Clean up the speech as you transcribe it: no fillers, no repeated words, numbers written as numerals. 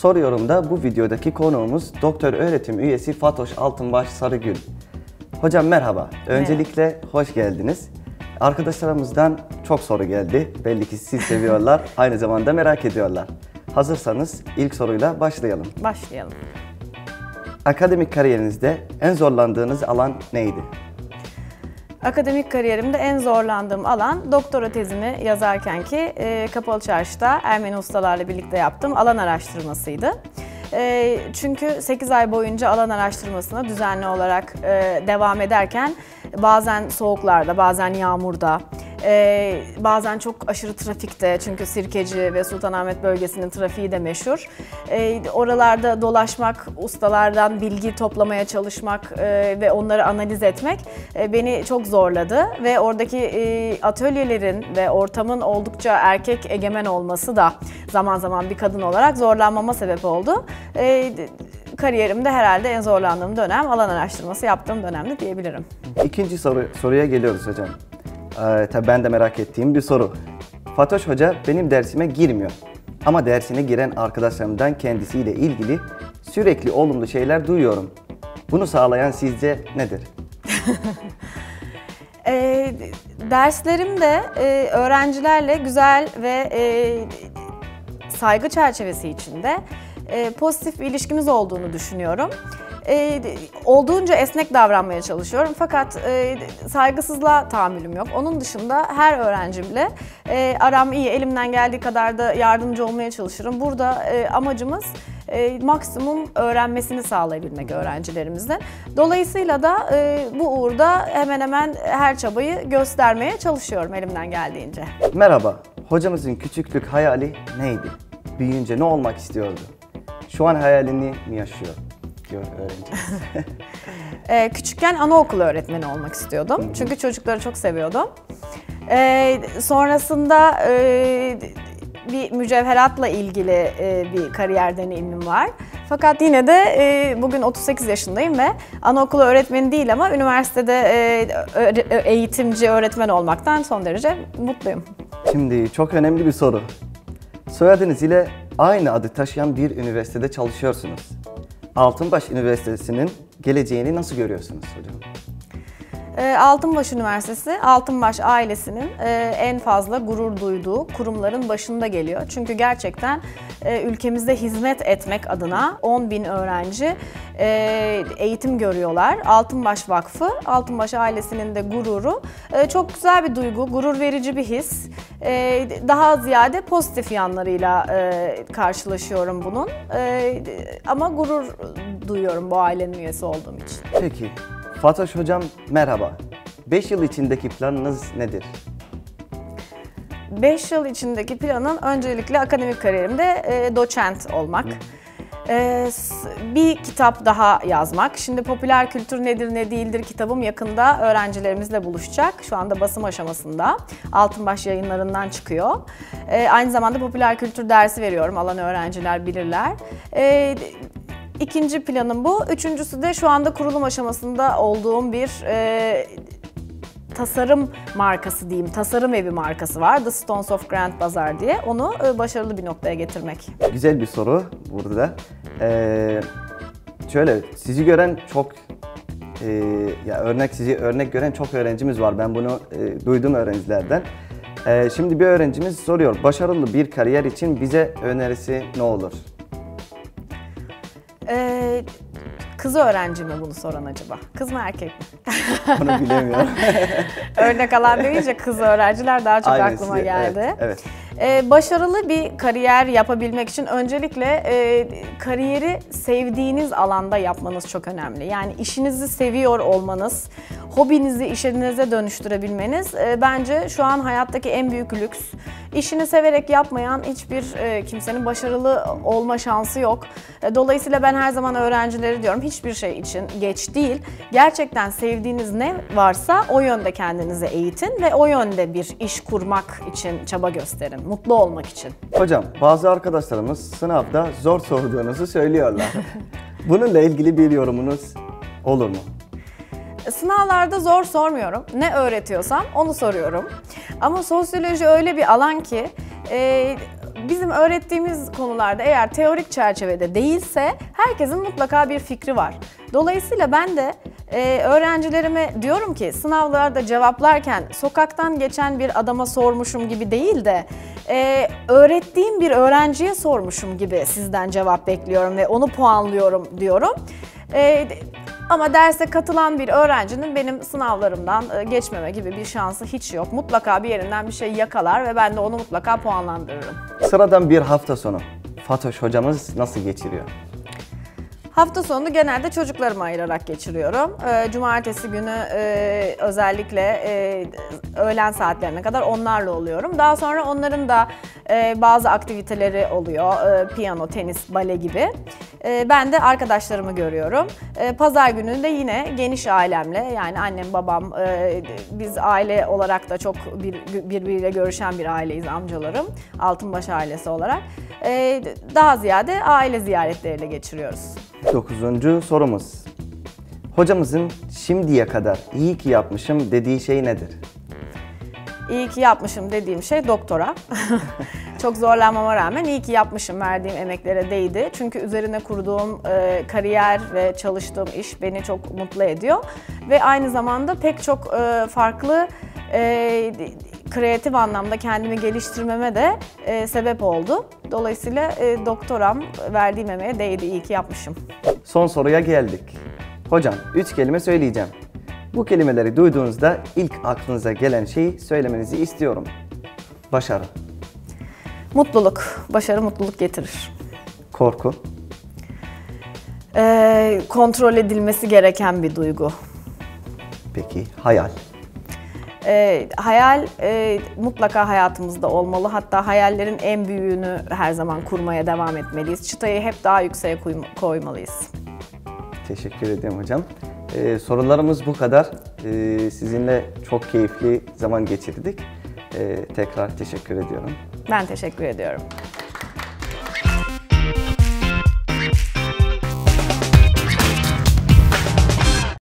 Soruyorum da bu videodaki konuğumuz doktor öğretim üyesi Fatoş Altınbaş Sarıgül. Hocam merhaba. Öncelikle hoş geldiniz. Arkadaşlarımızdan çok soru geldi. Belli ki siz seviyorlar, aynı zamanda merak ediyorlar. Hazırsanız ilk soruyla başlayalım. Başlayalım. Akademik kariyerinizde en zorlandığınız alan neydi? Akademik kariyerimde en zorlandığım alan doktora tezimi yazarkenki Kapalı Çarşı'da Ermeni ustalarla birlikte yaptığım alan araştırmasıydı. Çünkü 8 ay boyunca alan araştırmasına düzenli olarak devam ederken bazen soğuklarda, bazen yağmurda, bazen çok aşırı trafikte, çünkü Sirkeci ve Sultanahmet bölgesinin trafiği de meşhur. Oralarda dolaşmak, ustalardan bilgi toplamaya çalışmak ve onları analiz etmek beni çok zorladı. Ve oradaki atölyelerin ve ortamın oldukça erkek egemen olması da zaman zaman bir kadın olarak zorlanmama sebep oldu. Kariyerimde herhalde en zorlandığım dönem alan araştırması yaptığım dönemdi diyebilirim. İkinci soruya geliyoruz hocam. Tabii ben de merak ettiğim bir soru. Fatoş Hoca benim dersime girmiyor. Ama dersine giren arkadaşlarımdan kendisiyle ilgili sürekli olumlu şeyler duyuyorum. Bunu sağlayan sizce nedir? Derslerimde öğrencilerle güzel ve saygı çerçevesi içinde pozitif bir ilişkimiz olduğunu düşünüyorum. Olduğunca esnek davranmaya çalışıyorum fakat saygısızlığa tahammülüm yok. Onun dışında her öğrencimle aram iyi, elimden geldiği kadar da yardımcı olmaya çalışırım. Burada amacımız maksimum öğrenmesini sağlayabilmek öğrencilerimizden. Dolayısıyla da bu uğurda hemen hemen her çabayı göstermeye çalışıyorum elimden geldiğince. Merhaba, hocamızın küçüklük hayali neydi? Büyüyünce ne olmak istiyordu? Şu an hayalini mi yaşıyor? Küçükken anaokulu öğretmeni olmak istiyordum. Çünkü çocukları çok seviyordum. Sonrasında bir mücevheratla ilgili bir kariyer deneyimim var. Fakat yine de bugün 38 yaşındayım ve anaokulu öğretmeni değil ama üniversitede eğitimci öğretmen olmaktan son derece mutluyum. Şimdi çok önemli bir soru. Soyadınız ile aynı adı taşıyan bir üniversitede çalışıyorsunuz. Altınbaş Üniversitesi'nin geleceğini nasıl görüyorsunuz hocam? Altınbaş Üniversitesi, Altınbaş ailesinin en fazla gurur duyduğu kurumların başında geliyor. Çünkü gerçekten ülkemizde hizmet etmek adına 10.000 öğrenci eğitim görüyorlar. Altınbaş Vakfı, Altınbaş ailesinin de gururu. Çok güzel bir duygu, gurur verici bir his. Daha ziyade pozitif yanlarıyla karşılaşıyorum bunun. Ama gurur duyuyorum bu ailenin üyesi olduğum için. Peki. Fatoş Hocam merhaba. 5 yıl içindeki planınız nedir? 5 yıl içindeki planım öncelikle akademik kariyerimde doçent olmak. Bir kitap daha yazmak. Şimdi popüler kültür nedir ne değildir kitabım yakında öğrencilerimizle buluşacak. Şu anda basım aşamasında. Altınbaş Yayınları'ndan çıkıyor. Aynı zamanda popüler kültür dersi veriyorum. Alan öğrenciler bilirler. İkinci planım bu. Üçüncüsü de şu anda kurulum aşamasında olduğum bir tasarım markası diyeyim, tasarım evi markası var. The Stones of Grand Bazaar diye. Onu başarılı bir noktaya getirmek. Güzel bir soru burada. Şöyle, sizi gören çok, sizi örnek gören çok öğrencimiz var. Ben bunu duydum öğrencilerden. Şimdi bir öğrencimiz soruyor, başarılı bir kariyer için bize önerisi ne olur? Kız öğrenci mi bunu soran acaba? Kız mı erkek mi? Onu bilemiyorum. Örnek alan deyince kız öğrenciler daha çok Aynen, aklıma geldi. Evet. Başarılı bir kariyer yapabilmek için öncelikle kariyeri sevdiğiniz alanda yapmanız çok önemli. Yani işinizi seviyor olmanız, hobinizi işinize dönüştürebilmeniz bence şu an hayattaki en büyük lüks. İşini severek yapmayan hiçbir kimsenin başarılı olma şansı yok. Dolayısıyla ben her zaman öğrencilere diyorum, hiçbir şey için geç değil. Gerçekten sevdiğiniz ne varsa o yönde kendinizi eğitin ve o yönde bir iş kurmak için çaba gösterin, mutlu olmak için. Hocam, bazı arkadaşlarımız sınavda zor sorduğunuzu söylüyorlar. Bununla ilgili bir yorumunuz olur mu? Sınavlarda zor sormuyorum. Ne öğretiyorsam onu soruyorum. Ama sosyoloji öyle bir alan ki bizim öğrettiğimiz konularda eğer teorik çerçevede değilse herkesin mutlaka bir fikri var. Dolayısıyla ben de öğrencilerime diyorum ki sınavlarda cevaplarken sokaktan geçen bir adama sormuşum gibi değil de öğrettiğim bir öğrenciye sormuşum gibi sizden cevap bekliyorum ve onu puanlıyorum diyorum. Ama derse katılan bir öğrencinin benim sınavlarımdan geçmeme gibi bir şansı hiç yok. Mutlaka bir yerinden bir şey yakalar ve ben de onu mutlaka puanlandırırım. Sıradan bir hafta sonu Fatoş hocamız nasıl geçiriyor? Hafta sonunu genelde çocuklarıma ayırarak geçiriyorum. Cumartesi günü özellikle öğlen saatlerine kadar onlarla oluyorum. Daha sonra onların da bazı aktiviteleri oluyor. Piyano, tenis, bale gibi. Ben de arkadaşlarımı görüyorum. Pazar günü de yine geniş ailemle, yani annem, babam, biz aile olarak da çok birbiriyle görüşen bir aileyiz, amcalarım. Altınbaş ailesi olarak. Daha ziyade aile ziyaretleriyle geçiriyoruz. 9. sorumuz. Hocamızın şimdiye kadar iyi ki yapmışım dediği şey nedir? İyi ki yapmışım dediğim şey doktora. Çok zorlanmama rağmen iyi ki yapmışım, verdiğim emeklere değdi. Çünkü üzerine kurduğum kariyer ve çalıştığım iş beni çok mutlu ediyor. Ve aynı zamanda pek çok farklı kreatif anlamda kendimi geliştirmeme de sebep oldu. Dolayısıyla doktoram verdiğim emeğe değdi, iyi ki yapmışım. Son soruya geldik. Hocam 3 kelime söyleyeceğim. Bu kelimeleri duyduğunuzda ilk aklınıza gelen şeyi söylemenizi istiyorum. Başarı. Mutluluk. Başarı mutluluk getirir. Korku. Kontrol edilmesi gereken bir duygu. Peki hayal. Hayal mutlaka hayatımızda olmalı. Hatta hayallerin en büyüğünü her zaman kurmaya devam etmeliyiz. Çıtayı hep daha yükseğe koymalıyız. Teşekkür ederim hocam. Sorularımız bu kadar. Sizinle çok keyifli zaman geçirdik. Tekrar teşekkür ediyorum. Ben teşekkür ediyorum.